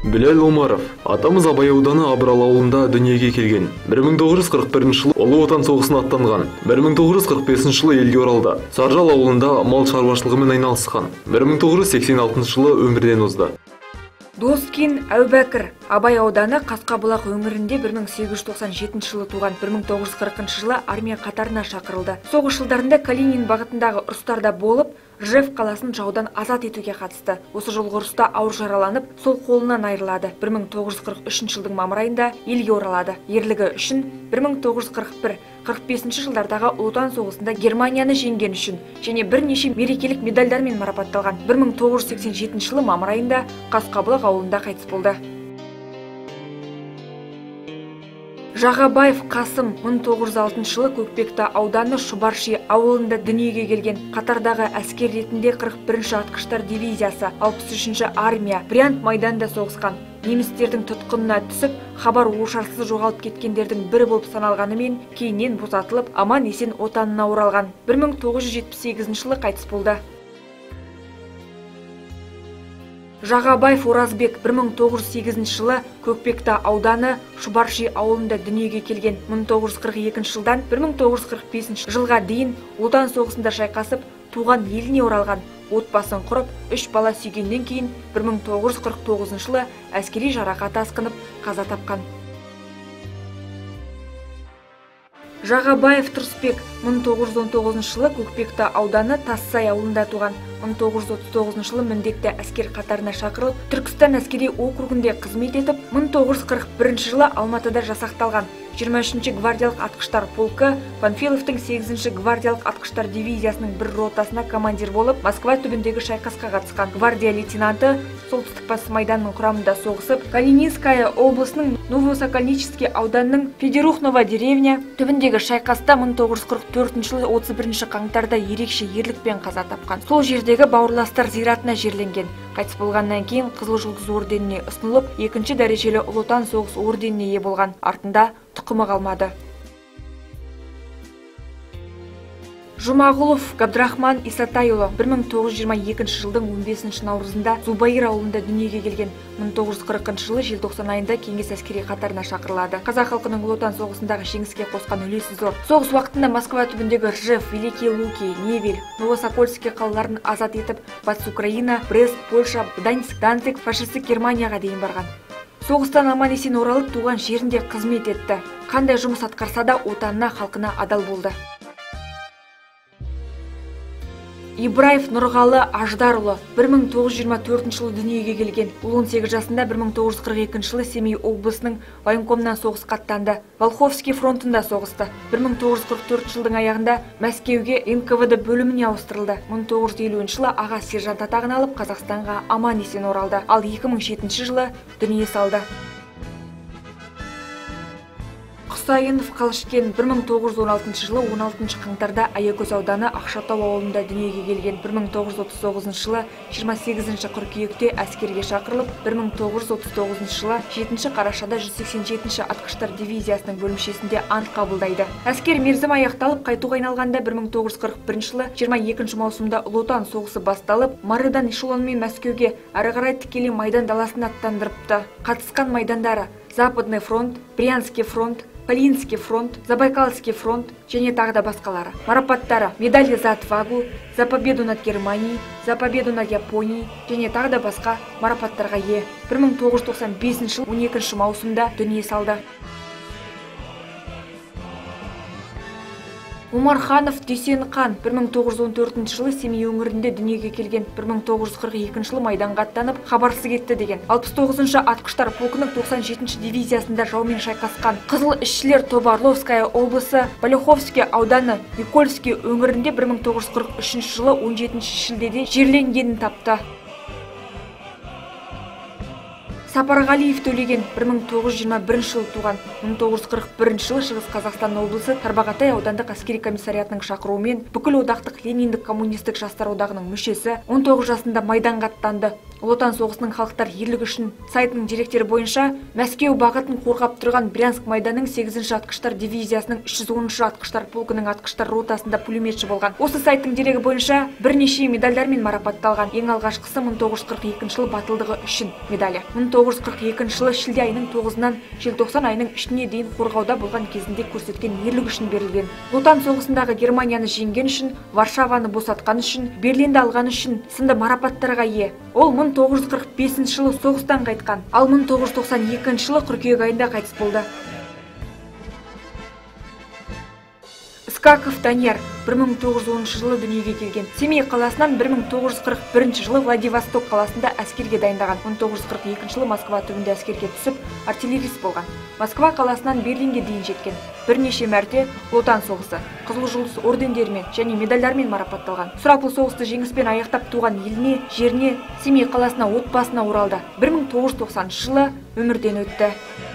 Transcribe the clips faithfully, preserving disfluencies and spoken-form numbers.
Біләл Омаров, атамыз Абай ауданы Абрал ауылында дүниеге келген. бір мың тоғыз жүз қырық бірінші жылы Ұлы Отан соғысына аттанған. бір мың тоғыз жүз қырық бесінші жылы елге оралды. Саржал ауылында мал шаруашылығымен айналысқан. бір мың тоғыз жүз сексен алтыншы жылы өмірден озды. Доскин Әубәкір, Абай ауданы Қасқабұлақ өңірінде бір мың сегіз жүз тоқсан жетінші жылы туған. бір мың тоғыз жүз қырқыншы жылы армия қатарына шақырылды. Соғыс жылдарында Калинин бағытындағы ұрыстарда болып, Ржев қаласын жаудан азат етуге қатысты. Осы жолғы ұрыста ауыр жараланып, сол қолынан айырылады. бір мың тоғыз жүз қырық үшінші жылдың мамыр айында елге оралады. Ерлігі үшін бір мың тоғыз жүз қырық бір қырық бесінші жылдардағы Ұлы Отан соғысында Германияны жеңген үшін және бірнеше мерекелік медальдармен марапатталған. бір мың тоғыз жүз сексен жетінші жылы мамыр айында Қасқабұлақ ауылында қайтыс болды. Жағабаев Қасым мың тоғыз жүз алтыншы жылы Көкпекті ауданы Шұбарши ауылында дүниеге келген. Қатардағы әскер ретінде қырық бірінші атқыштар дивизиясы, алпыс үшінші армия Брянск майданында соғысқан. Немістердің тұтқынына түсіп, хабар ошарсыз жоғалып кеткендердің бірі болып саналғанымен, кейіннен босатылып, аман есен отанына оралған. бір мың тоғыз жүз жетпіс сегізінші жылы қайтыс болды. Жағабаев Оразбек бір мың тоғыз жүз сегізінші жылы Көкпекті ауданы Шұбарши ауылында дүниеге келген. мың тоғыз жүз қырық екінші жылдан бір мың тоғыз жүз қырық бесінші жылға дейін Отан соғысында шайқасып, туған еліне оралған. Отбасын құрып, үш бала сүйгеннен кейін бір мың тоғыз жүз қырық тоғызыншы жылы әскери жарақат асқынып, қаза тапқан. Жағабаев Тұрысбек мың тоғыз жүз он тоғызыншы жылы Көкпекті ауданы Тассай ауылында туған. мың тоғыз жүз отыз тоғызыншы жылы міндетті әскер қатарына шақырылып, Түркістан әскери округінде қызмет етіп, мың тоғыз жүз қырық бірінші жылы Алматыда жасақталған. жиырма үшінші гвардиялық атқыштар полкі Панфиловтың сегізінші гвардиялық атқыштар дивизиясының бір ротасына командир болып, Москва түбіндегі шайқасқа қатысқан. Гвардия лейтенанты солтүстік батыс майданның құрамында соғысып, Калининская облысының Новосокольнический ауданының Федерухново деревня түбіндегі шайқаста мың тоғыз жүз қырық төртінші жылы отыз бірінші қаңтарда ерекше ерлікпен қаза тапқан. Сол жердегі бауырластар зиратына жерленген. Қайтыс болғаннан кейін Қызыл жұлдыз орденіне ұсынылып, екінші дәрежелі Ұлы Отан соғыс орденіне ие болған. Артында тұқымы қалмады. Жұмағұлов Габдрахман Исатайұлы бір мың тоғыз жүз жиырма екінші жылдың он бесінші наурызында Зубайыр ауылында дүниеге келген. мың тоғыз жүз қырқыншы жылы желтоқсан айында кеңес әскери қатарына шақырылады. Қазақ халқының Ұлы Отан соғысындағы жеңіске қосқан үлесі зор. Соғыс уақытында Москва түбіндегі Ржев, Великие Луки, Невель, Новосокольский қалаларын азат етіп, Батыс Украина, Брест, Польша, Гданьск, Данциг, фашистік Германияға дейін барған. Соғыстан аман есен оралып, туған жерінде қызмет етті. Қандай жұмыс атқарса да отанына, халқына адал болды. Ибраев Нұрғалы Аждарұлы бір мың тоғыз жүз жиырма төртінші жылы дүниеге келген. Ол он сегіз жасында бір мың тоғыз жүз қырық екінші жылы Семей облысының военкомнан соғысқа аттанды. Волховский фронтында соғысты. бір мың тоғыз жүз қырық төртінші жылдың аяғында Мәскеуге эн ка вэ дэ бөліміне ауыстырылды. мың тоғыз жүз елуінші жылы аға сержант атағын алып, Қазақстанға аман есен оралды. Ал екі мың жетінші жылы дүние салды. Құсайынов Қалышкен бір мың тоғыз жүз он алтыншы жылы он алтыншы қаңтарда Аягөз ауданы Ақшатау ауылында дүниеге келген. бір мың тоғыз жүз отыз тоғызыншы жылы жиырма сегізінші қыркүйекте әскерге шақырылып, бір мың тоғыз жүз отыз тоғызыншы жылы жетінші қарашада жүз сексен жетінші атқыштар дивизиясының бөлімшесінде ант қабылдайды. Әскер мерзім аяқталып, қайтуға айналғанда бір мың тоғыз жүз қырық бірінші жылы жиырма екінші маусымда Ұлы Отан соғысы басталып, Марыдан эшелонмен Мәскеуге, әрі қарай тікелей майдан даласына аттандырыпты. Қатысқан майдандары: Западный фронт, Брянский фронт, Калининский фронт, Забайкальский фронт және тағы да басқалары. Марапаттары: медали за отвагу, за победу над Германией, за победу над Японией және тағы да басқа марапаттарға ие. бір мың тоғыз жүз тоқсан бесінші жыл он екінші маусымда дүние салды. Омарханов Дүйсенхан бір мың тоғыз жүз он төртінші жылы Семей өңірінде дүниеге келген. бір мың тоғыз жүз қырық екінші жылы майданға аттанып, хабарсыз кетті деген. алпыс тоғызыншы атқыштар полкының тоқсан жетінші дивизиясында жаумен шайқасқан. Қызыл ішшілер тобы Орловская облысы, Балюховский ауданы, Никольский өңірінде бір мың тоғыз жүз қырық үшінші жылы он жетінші шілдеде жерленгенін тапты. Сапарғалиев Төлеген бір мың тоғыз жүз жиырма бірінші жылы туған. мың тоғыз жүз қырық бірінші жылы Шығыс Қазақстан облысы Тарбағатай аудандық әскери комиссариатының шақыруымен бүкіл одақтық Лениндік коммунистік жастар одағының мүшесі, он тоғыз жасында майданға аттанды. Ұлы Отан соғысының халықтар ерлігі үшін сайтының деректері бойынша Мәскеу бағытын қорғап тұрған Брянск майданының сегізінші атқыштар дивизиясының үш жүз оныншы атқыштар полкының атқыштар ротасында пулеметші болған. Осы сайттың дерегі бойынша бірнеше медальдармен марапатталған. Ең алғашқысы мың тоғыз жүз қырық екінші жылы батылдығы үшін медалі. мың тоғыз жүз тоғыз жүз қырық екінші жылы шілде айының тоғызынан желтоқсан айының үшіне дейін қорғауда болған кезінде көрсеткен ерлігі үшін берілген. Отан соғысындағы Германияны жеңген үшін, Варшаваны босатқан үшін, Берлинді алған үшін сынды марапаттарға ие. Ол мың тоғыз жүз қырық бесінші жылы соғыстан қайтқан, ал мың тоғыз жүз тоқсан екінші жылы қыркүйек айында қайтыс болды. Скаков Данияр бір мың тоғыз жүз оныншы жылы дүниеге келген. Семей қаласынан бір мың тоғыз жүз қырық бірінші жылы Владивосток қаласында әскерге дайындаған. мың тоғыз жүз қырық екінші жылы Москва түбінде әскерге түсіп, артиллерист болған. Москва қаласынан Берлинге дейін жеткен. Бірнеше мәрте Отан соғысы, Қызыл жұлдыз ордендерімен және медальдармен марапатталған. Сұрапыл соғысты жеңіспен аяқтап туған еліне, жеріне, Семей қаласына, отбасына оралды. бір мың тоғыз жүз тоқсаныншы жылы өмірден өтті.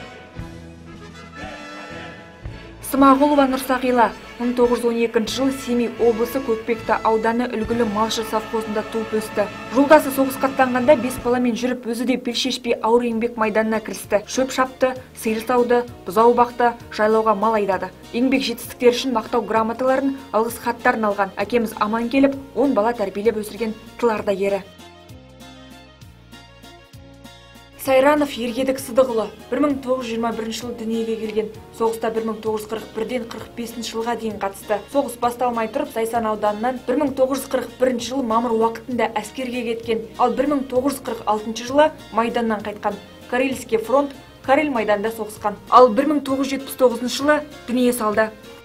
Смағұлова Нұрсағила мың тоғыз жүз он екінші жылы Семей облысы Көкпекті ауданы үлгілі малшы совхозында туып өсті. Жолдасы соғысқа аттанғанда бес баламен жүріп, өзі де бел шешпей ауыр еңбек майданына кірісті. Шөп шапты, сиыр сауды, бұзау бақты, жайлауға мал айдады. Еңбек жетістіктері үшін мақтау грамоталарын, алғыс хаттарын алған. Әкеміз аман келіп, он бала тәрбиелеп өсірген тыл ардагері. Сайранов Ергедік Сыдықұлы бір мың тоғыз жүз жиырма бірінші жылы дүниеге келген. Соғыста бір мың тоғыз жүз қырық бірден қырық бесінші жылға дейін қатысты. Соғыс басталмай тұрып, Зайсан ауданынан бір мың тоғыз жүз қырық бірінші жылы мамыр уақытында әскерге кеткен, ал бір мың тоғыз жүз қырық алтыншы жылы Майданнан қайтқан. Карельский фронт, Карель майданда соғысқан. Ал бір мың тоғыз жүз жетпіс тоғызыншы жылы дүние салды.